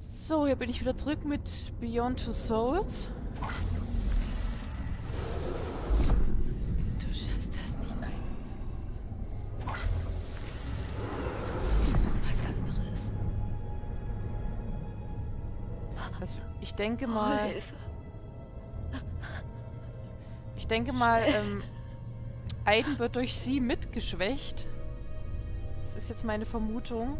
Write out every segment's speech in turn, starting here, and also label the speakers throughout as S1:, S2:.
S1: So, hier bin ich wieder zurück mit Beyond Two Souls.
S2: Du schaffst das nicht ein. Versuch was anderes.
S1: Ich denke mal...
S2: Oh, Hilfe.
S1: Ich denke mal, Aiden wird durch sie mitgeschwächt. Das ist jetzt meine Vermutung.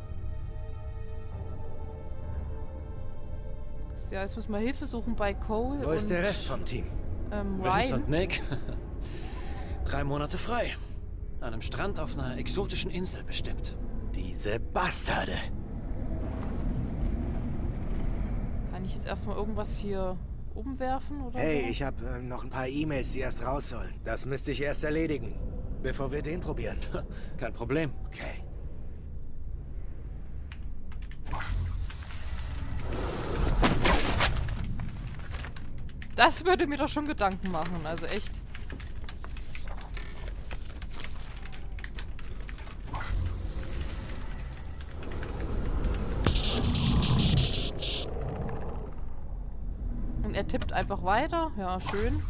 S1: Ja, jetzt müssen wir Hilfe suchen bei Cole.
S3: Wo ist der Rest vom Team?
S4: Willis und
S1: Ryan.
S4: Nick. 3 Monate frei. An einem Strand auf einer exotischen Insel bestimmt.
S3: Diese Bastarde.
S1: Kann ich jetzt erstmal irgendwas hier umwerfen oder
S3: Hey,
S1: so?
S3: ich habe noch ein paar E-Mails, die erst raus sollen. Das müsste ich erst erledigen, bevor wir den probieren.
S4: Kein Problem.
S3: Okay.
S1: Das würde mir doch schon Gedanken machen, also echt. Und er tippt einfach weiter. Ja, schön.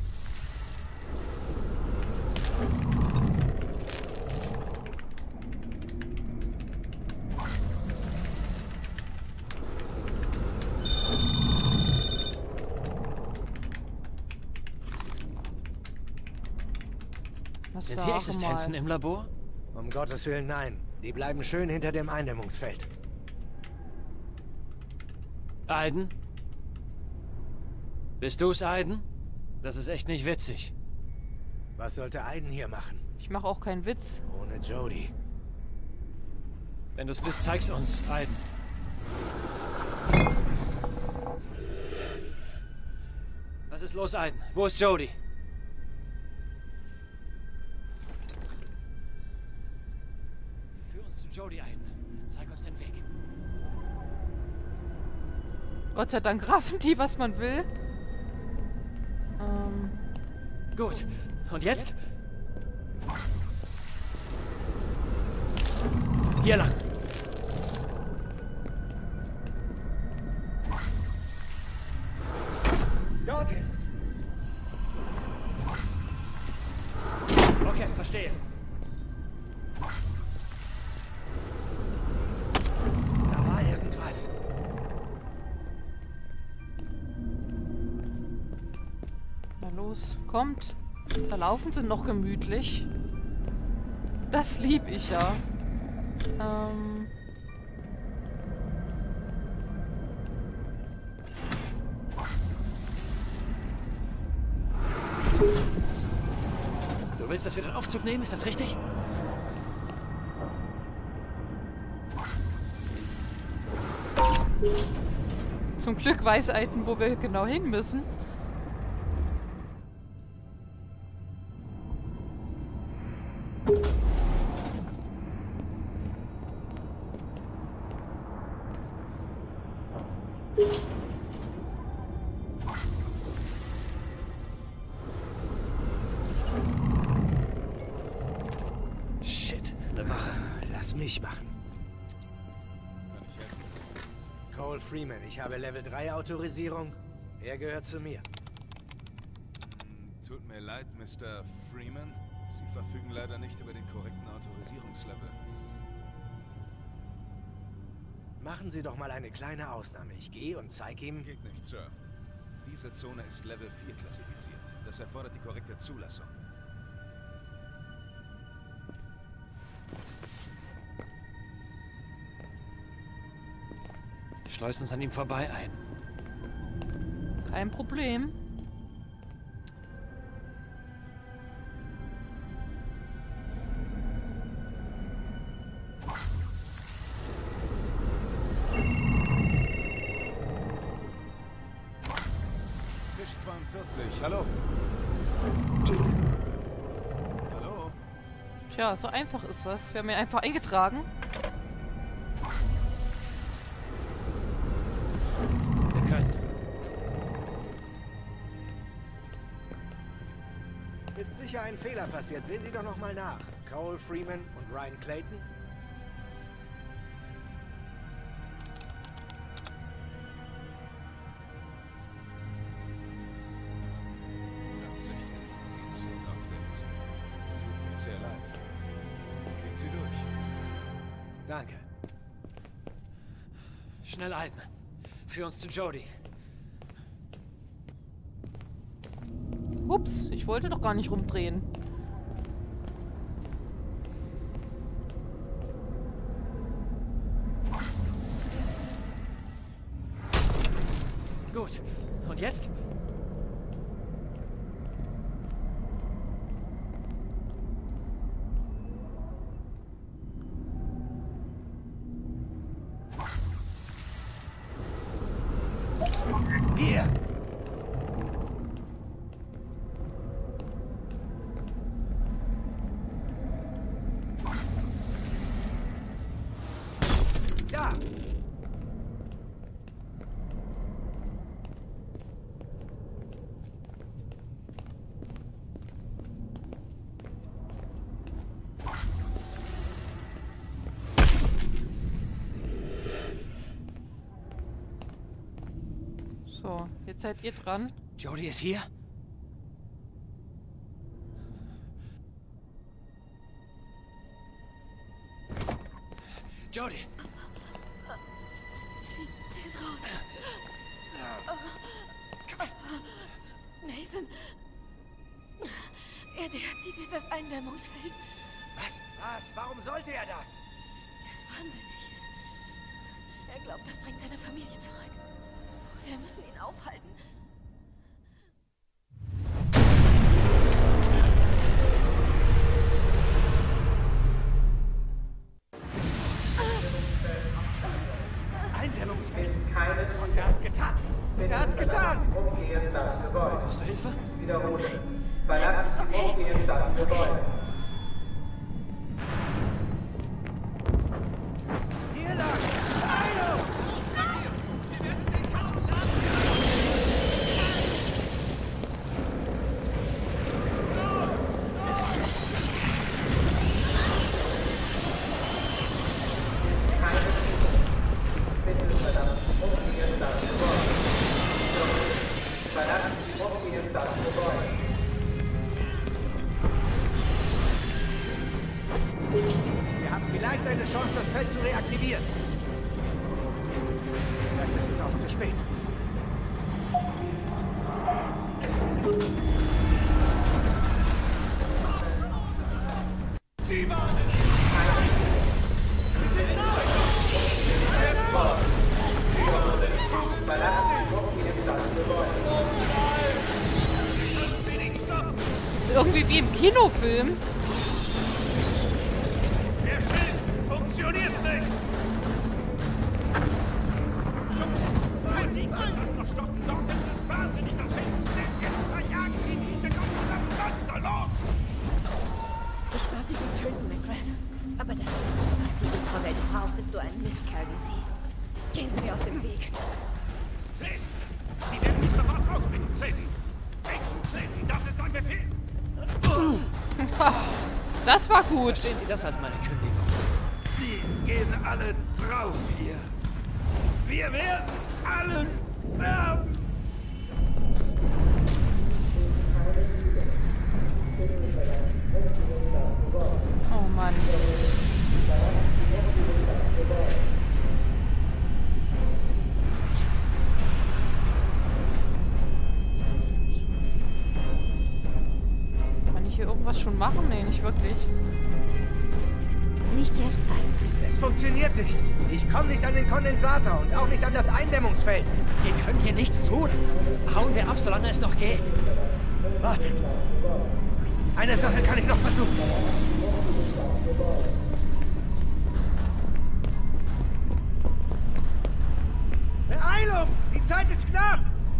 S4: Sind hier Existenzen im Labor?
S3: Um Gottes Willen, nein. Die bleiben schön hinter dem Eindämmungsfeld.
S4: Aiden? Bist du's, Aiden? Das ist echt nicht witzig.
S3: Was sollte Aiden hier machen?
S1: Ich mache auch keinen Witz.
S3: Ohne Jodie.
S4: Wenn du's bist, zeig's uns, Aiden. Was ist los, Aiden? Wo ist Jodie? Führ uns zu Jodie, Aiden. Zeig uns den Weg.
S1: Gott sei Dank raffen die, was man will.
S4: Gut. Und jetzt? Hier lang.
S3: Dorthin!
S4: Okay, verstehe.
S3: Da war irgendwas.
S1: Na los, kommt. Da laufen sie noch gemütlich. Das lieb ich ja.
S4: Du willst, dass wir den Aufzug nehmen? Ist das richtig?
S1: Zum Glück weiß Aiden, wo wir genau hin müssen.
S4: Shit, eine Wache.
S3: Lass mich machen. Cole Freeman, ich habe Level 3 Autorisierung. Er gehört zu mir.
S5: Tut mir leid, Mr. Freeman. Sie verfügen leider nicht über den korrekten Autorisierungslevel.
S3: Machen Sie doch mal eine kleine Ausnahme. Ich gehe und zeige ihm...
S5: Geht nicht, Sir. Diese Zone ist Level 4 klassifiziert. Das erfordert die korrekte Zulassung.
S4: Schleust uns an ihm vorbei ein.
S1: Kein Problem.
S5: Tisch 42, hallo? Hallo?
S1: Tja, so einfach ist das. Wir haben ihn einfach eingetragen.
S4: Wir können.
S3: Ist sicher ein Fehler passiert. Sehen Sie doch noch mal nach. Cole Freeman und Ryan Clayton? Danke.
S4: Schnell Aiden. Führ uns zu Jodie.
S1: Ups, ich wollte doch gar nicht rumdrehen.
S4: Gut. Und jetzt?
S3: Hier! Da!
S1: So, jetzt seid ihr dran.
S4: Jodie ist hier? Jodie!
S2: Sie ist raus. Nathan. Er deaktiviert das Eindämmungsfeld.
S4: Was?
S3: Was? Warum sollte er das?
S2: Er ist wahnsinnig. Er glaubt, das bringt seine Familie zurück. Wir müssen ihn aufhalten.
S3: Das Eindämmungsfeld. Und er hat's getan. Er hat's getan.
S4: Brauchst du Hilfe?
S3: Hier lang! Heilung! Wir haben vielleicht eine Chance, das Feld zu reaktivieren. Vielleicht ist es auch zu spät.
S1: Ist irgendwie wie im Kinofilm.
S5: Der Schild funktioniert nicht! Lass noch stoppen, Doc! Das ist wahnsinnig! Das Feld ist jetzt! Verjagen Sie diese Monster los!
S2: Ich sollte sie töten, McGrath. Aber das Letzte, was die Infrawelt braucht, ist so ein Mistkerl wie Sie. Gehen Sie mir aus dem Weg.
S5: Liz! Sie werden mich sofort rausbringen, Clayton! Agent Clayton, das ist ein Befehl!
S1: Das war gut.
S4: Verstehen Sie das als meine Kündigung?
S5: Sie gehen alle drauf hier! Wir werden alle sterben!
S1: Oh Mann. Kann ich hier irgendwas schon machen? Nee, nicht wirklich.
S2: Nicht jetzt, Aiden.
S3: Es funktioniert nicht. Ich komme nicht an den Kondensator und auch nicht an das Eindämmungsfeld.
S4: Wir können hier nichts tun. Hauen wir ab, solange es noch geht.
S3: Wartet. Eine Sache kann ich noch versuchen. Beeilung! Die Zeit ist knapp!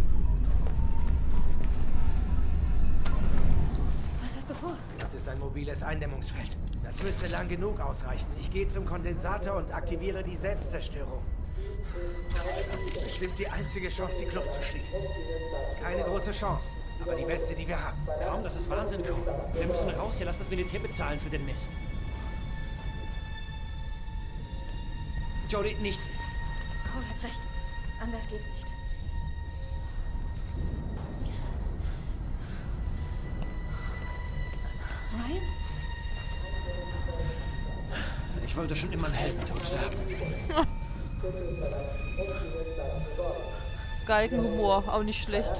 S2: Was hast du vor?
S3: Das ist ein mobiles Eindämmungsfeld. Das müsste lang genug ausreichen. Ich gehe zum Kondensator und aktiviere die Selbstzerstörung. Bestimmt die einzige Chance, die Kluft zu schließen. Keine große Chance, aber die beste, die wir haben.
S4: Kaum, das ist Wahnsinn, Cole. Wir müssen raus hier. Lass das Militär bezahlen für den Mist. Jodie, nicht.
S2: Cole hat recht. Anders geht's nicht. Ryan?
S4: Ich wollte schon immer einen Heldentod sterben.
S1: Galgenhumor, auch nicht schlecht.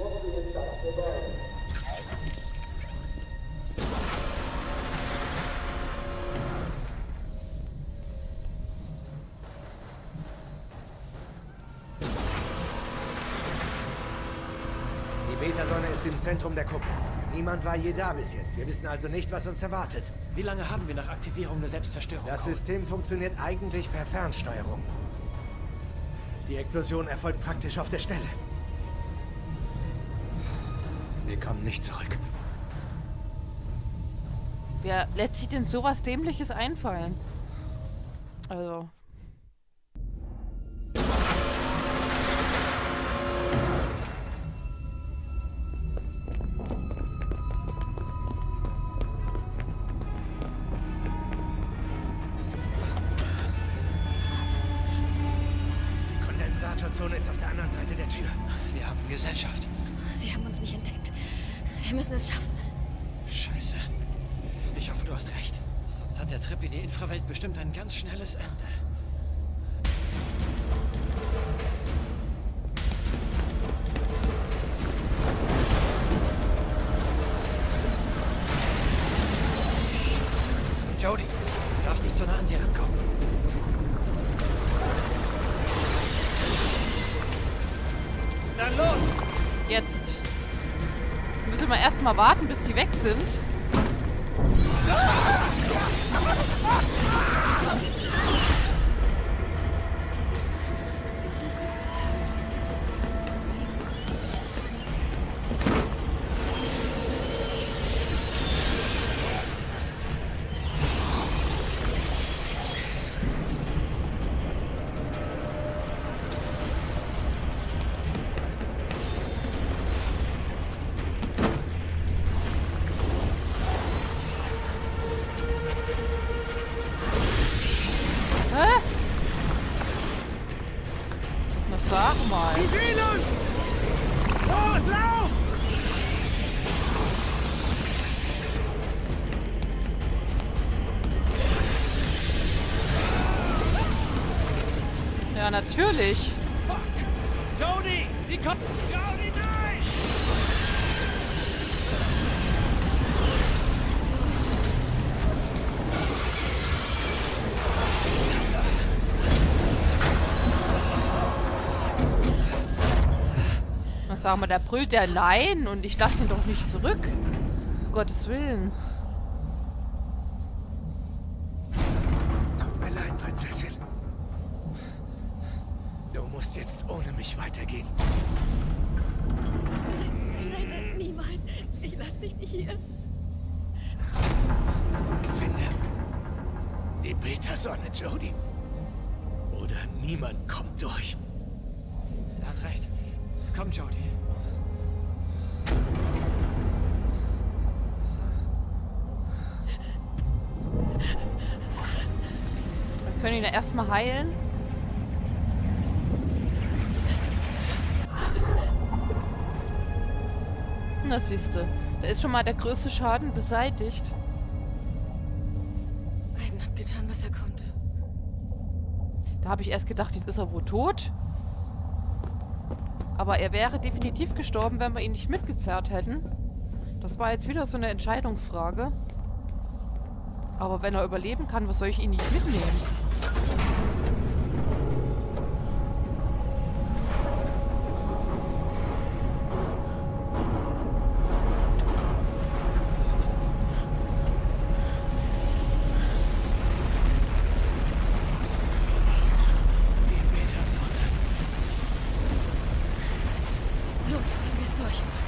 S3: Die Beta-Sonne ist im Zentrum der Kuppel. Niemand war je da bis jetzt. Wir wissen also nicht, was uns erwartet.
S4: Wie lange haben wir nach Aktivierung der Selbstzerstörung?
S3: Das System funktioniert eigentlich per Fernsteuerung. Die Explosion erfolgt praktisch auf der Stelle. Wir kommen nicht zurück.
S1: Wer lässt sich denn sowas Dämliches einfallen? Also...
S3: Die Kondensatorzone ist auf der anderen Seite der Tür.
S4: Wir haben Gesellschaft.
S2: Sie haben uns nicht entdeckt. Wir müssen es schaffen.
S4: Scheiße. Ich hoffe, du hast recht. Sonst hat der Trip in die Infrawelt bestimmt ein ganz schnelles Ende. Jodie, du darfst nicht zu nah an sie rankommen. Dann los!
S1: Jetzt müssen wir erstmal warten, bis sie weg sind. Sag mal.
S3: Sie sehen uns! Los, lauf!
S1: Ja, natürlich.
S4: Fuck! Jodie! Sie kommt! Jodie, nein!
S1: Sag mal, da brüllt der Nein und ich lasse ihn doch nicht zurück. Um Gottes Willen.
S3: Tut mir leid, Prinzessin. Du musst jetzt ohne mich weitergehen.
S2: Nein, nein, niemals. Ich lass dich nicht hier.
S3: Finde die Beta-Sonne, Jodie. Oder niemand kommt durch.
S4: Er hat recht. Komm, Jodie.
S1: Wir können ihn ja erstmal heilen. Na siehste, da ist schon mal der größte Schaden beseitigt.
S2: Aiden hat getan, was er konnte.
S1: Da habe ich erst gedacht, jetzt ist er wohl tot. Aber er wäre definitiv gestorben, wenn wir ihn nicht mitgezerrt hätten. Das war jetzt wieder so eine Entscheidungsfrage. Aber wenn er überleben kann, was soll ich ihn nicht mitnehmen?
S2: Los, ziehen wir es durch.